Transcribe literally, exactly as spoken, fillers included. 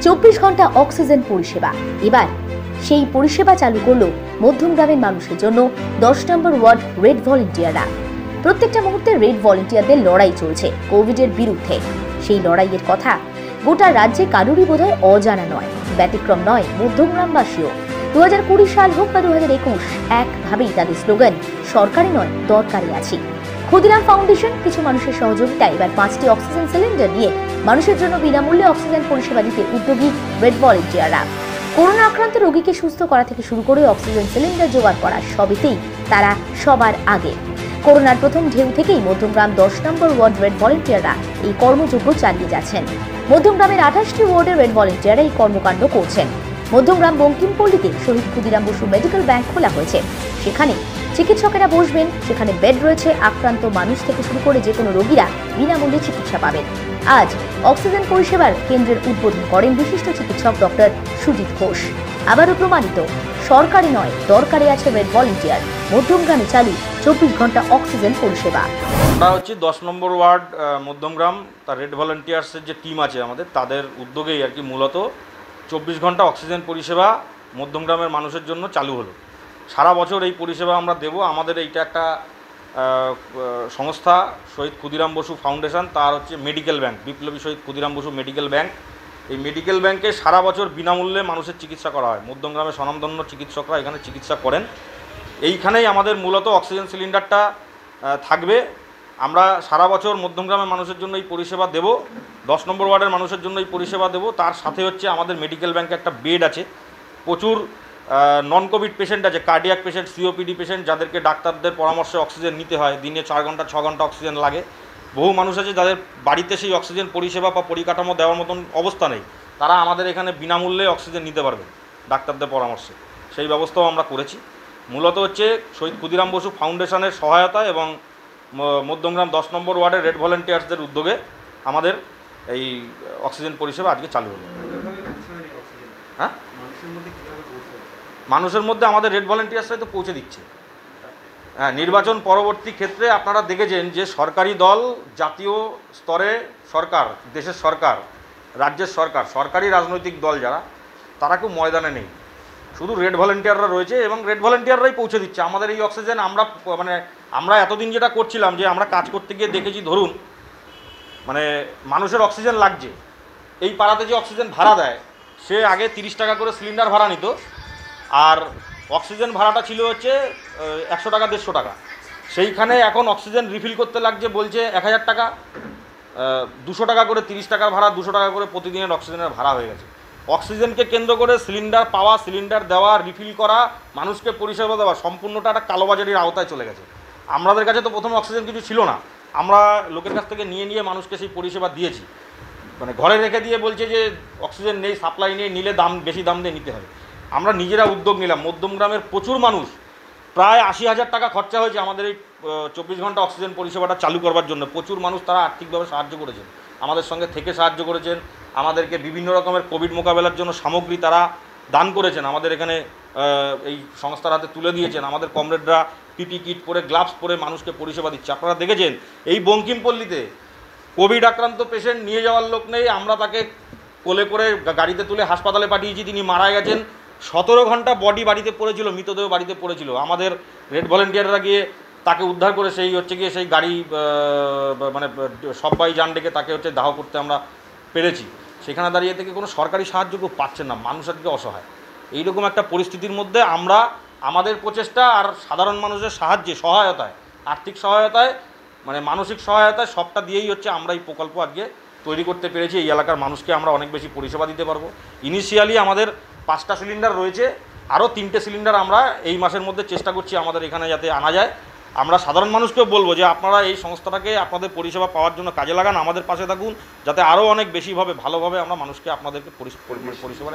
চব্বিশ ঘন্টা অক্সিজেন পরিষেবা। এবার সেই পরিষেবা চালু করলো মধ্যমগ্রামের মানুষের জন্য দশ নম্বর ওয়ার্ড রেড ভলেন্টিয়াররা। প্রত্যেকটা মুহূর্তে রেড ভলেন্টিয়ারদের লড়াই চলছে কোভিডের বিরুদ্ধে। সেই লড়াইয়ের কথা গোটা রাজ্যে কারুরই বোধহয় অজানা নয়, ব্যতিক্রম নয় মধ্যমগ্রামবাসীও। দু হাজার কুড়ি সাল হোক বা দু হাজার একুশ, একভাবেই তাদের স্লোগান সরকারি নয় দরকারি আছি। ক্ষুদিরাম ফাউন্ডেশন কিছু মানুষের সহযোগিতায় এবার পাঁচটি অক্সিজেন সিলিন্ডার নিয়ে মানুষের জন্য বিনামূল্যে অক্সিজেন পরিষেবা দিতে উদ্যোগী রেড ভলেন্টিয়াররা। করোনা আক্রান্ত রোগীকে সুস্থ করা থেকে শুরু করে অক্সিজেন সিলিন্ডার জোগাড় করা সবেতেই তারা সবার আগে। করোনার প্রথম ঢেউ থেকেই মধ্যমগ্রাম দশ নম্বর ওয়ার্ড রেড ভলেন্টিয়াররা এই কর্মযজ্ঞ চালিয়ে যাচ্ছেন। মধ্যমগ্রামের আঠাশটি ওয়ার্ডের রেড ভলেন্টিয়াররা এই কর্মকাণ্ড করছেন। মধ্যমগ্রাম বঙ্কিমপল্লীতে শহীদ ক্ষুদিরাম বসু মেডিকেল ব্যাংক খোলা হয়েছে। সেখানে চিকিৎসকেরা বসবেন, সেখানে বেড রয়েছে, আক্রান্ত মানুষ থেকে শুরু করে যে কোনো রোগীরা বিনামূল্যে চিকিৎসা পাবেন। আজ অক্সিজেন পরিষেবার কেন্দ্রের উদ্বোধন করেন বিশিষ্ট চিকিৎসক ডক্টর সুজিত ঘোষ। আবারও প্রমাণিত, সরকারি নয় দরকারি আছে রেড ভলেন্টিয়ার। মধ্যমগ্রামে চালু চব্বিশ ঘন্টা অক্সিজেন পরিষেবা। আমরা হচ্ছে দশ নম্বর ওয়ার্ড মধ্যমগ্রাম, তার রেড ভলেন্টিয়ার্সের যে টিম আছে আমাদের, তাদের উদ্যোগেই আর কি মূলত চব্বিশ ঘন্টা অক্সিজেন পরিষেবা মধ্যমগ্রামের মানুষের জন্য চালু হলো। সারা বছর এই পরিষেবা আমরা দেব। আমাদের এইটা একটা সংস্থা শহীদ ক্ষুদিরাম বসু ফাউন্ডেশন, তার হচ্ছে মেডিকেল ব্যাংক, বিপ্লবী শহীদ ক্ষুদিরাম বসু মেডিকেল ব্যাংক। এই মেডিকেল ব্যাংকে সারা বছর বিনামূল্যে মানুষের চিকিৎসা করা হয়। মধ্যমগ্রামের স্বনামধন্য চিকিৎসকরা এখানে চিকিৎসা করেন। এইখানেই আমাদের মূলত অক্সিজেন সিলিন্ডারটা থাকবে। আমরা সারা বছর মধ্যমগ্রামের মানুষের জন্য এই পরিষেবা দেব, দশ নম্বর ওয়ার্ডের মানুষের জন্য এই পরিষেবা দেব। তার সাথে হচ্ছে আমাদের মেডিকেল ব্যাংকে একটা বেড আছে, প্রচুর নন কোভিড পেশেন্ট আছে, কার্ডিয়াক পেশেন্ট, সিওপিডি পেশেন্ট, যাদেরকে ডাক্তারদের পরামর্শে অক্সিজেন নিতে হয়, দিনে চার ঘন্টা ছ ঘন্টা অক্সিজেন লাগে। বহু মানুষ আছে যাদের বাড়িতে সেই অক্সিজেন পরিষেবা বা পরিকাঠামো দেওয়ার মতন অবস্থা নেই, তারা আমাদের এখানে বিনামূল্যে অক্সিজেন নিতে পারবে ডাক্তারদের পরামর্শে। সেই ব্যবস্থাও আমরা করেছি। মূলত হচ্ছে শহীদ ক্ষুদিরাম বসু ফাউন্ডেশনের সহায়তা এবং মধ্যমগ্রাম দশ নম্বর ওয়ার্ডের রেড ভলেন্টিয়ার্সদের উদ্যোগে আমাদের এই অক্সিজেন পরিষেবা আজকে চালু হলো। হ্যাঁ, মানুষের মধ্যে আমাদের রেড ভলেন্টিয়ার্সরাই তো পৌঁছে দিচ্ছে। হ্যাঁ, নির্বাচন পরবর্তী ক্ষেত্রে আপনারা দেখেছেন যে সরকারি দল, জাতীয় স্তরে সরকার, দেশের সরকার, রাজ্যের সরকার, সরকারি রাজনৈতিক দল যারা, তারা কেউ ময়দানে নেই, শুধু রেড ভলেন্টিয়াররা রয়েছে এবং রেড ভলেন্টিয়াররাই পৌঁছে দিচ্ছে আমাদের এই অক্সিজেন। আমরা মানে আমরা এতদিন যেটা করছিলাম যে আমরা কাজ করতে গিয়ে দেখেছি, ধরুন মানে মানুষের অক্সিজেন লাগছে, এই পাড়াতে যে অক্সিজেন ভাড়া দেয় সে আগে তিরিশ টাকা করে সিলিন্ডার ভাড়া নিত, আর অক্সিজেন ভাড়াটা ছিল হচ্ছে একশো টাকা দেড়শো টাকা। সেইখানে এখন অক্সিজেন রিফিল করতে লাগছে বলছে এক হাজার টাকা, দুশো টাকা করে তিরিশ টাকার ভাড়া, দুশো টাকা করে প্রতিদিনের অক্সিজেনের ভাড়া হয়ে গেছে। অক্সিজেনকে কেন্দ্র করে সিলিন্ডার পাওয়া, সিলিন্ডার দেওয়া, রিফিল করা, মানুষকে পরিষেবা দেওয়া, সম্পূর্ণটা একটা কালোবাজারির আওতায় চলে গেছে। আমাদের কাছে তো প্রথম অক্সিজেন কিছু ছিল না, আমরা লোকের কাছ থেকে নিয়ে নিয়ে মানুষকে সেই পরিষেবা দিয়েছি। মানে ঘরে রেখে দিয়ে বলছে যে অক্সিজেন নেই, সাপ্লাই নেই, নিলে দাম বেশি দাম দিয়ে নিতে হবে। আমরা নিজেরা উদ্যোগ নিলাম। মধ্যমগ্রামের প্রচুর মানুষ, প্রায় আশি হাজার টাকা খরচা হয়েছে আমাদের এই চব্বিশ ঘন্টা অক্সিজেন পরিষেবাটা চালু করবার জন্য। প্রচুর মানুষ তারা আর্থিকভাবে সাহায্য করেছেন, আমাদের সঙ্গে থেকে সাহায্য করেছেন, আমাদেরকে বিভিন্ন রকমের কোভিড মোকাবেলার জন্য সামগ্রী তারা দান করেছেন, আমাদের এখানে এই সংস্থার হাতে তুলে দিয়েছেন। আমাদের কমরেডরা পিপি কিট পরে, গ্লাভস পরে মানুষকে পরিষেবা দিচ্ছে। আপনারা দেখেছেন এই বঙ্কিমপল্লীতে কোভিড আক্রান্ত পেশেন্ট নিয়ে যাওয়ার লোক নেই, আমরা তাকে কোলে করে গাড়িতে তুলে হাসপাতালে পাঠিয়েছি, তিনি মারা গেছেন। সতেরো ঘন্টা বডি বাড়িতে পড়েছিল, মৃতদেহ বাড়িতে পড়েছিল, আমাদের রেড ভলেন্টিয়াররা গিয়ে তাকে উদ্ধার করে সেই হচ্ছে গিয়ে সেই গাড়ি মানে সবাই যান ডেকে তাকে হচ্ছে দাহ করতে আমরা পেরেছি। সেখানে দাঁড়িয়ে থেকে কোনো সরকারি সাহায্য কেউ পাচ্ছেন না, মানুষ আজকে অসহায়। এইরকম একটা পরিস্থিতির মধ্যে আমরা আমাদের প্রচেষ্টা আর সাধারণ মানুষের সাহায্যে, সহায়তায়, আর্থিক সহায়তায়, মানে মানসিক সহায়তায়, সবটা দিয়েই হচ্ছে আমরা এই প্রকল্প আজকে তৈরি করতে পেরেছি। এই এলাকার মানুষকে আমরা অনেক বেশি পরিষেবা দিতে পারবো। ইনিশিয়ালি আমাদের পাঁচটা সিলিন্ডার রয়েছে, আরও তিনটে সিলিন্ডার আমরা এই মাসের মধ্যে চেষ্টা করছি আমাদের এখানে যাতে আনা যায়। আমরা সাধারণ মানুষকেও বলবো যে আপনারা এই সংস্থাটাকে আপনাদের পরিষেবা পাওয়ার জন্য কাজে লাগান, আমাদের পাশে থাকুন, যাতে আরও অনেক বেশিভাবে ভালোভাবে আমরা মানুষকে আপনাদেরকে পরিষেবা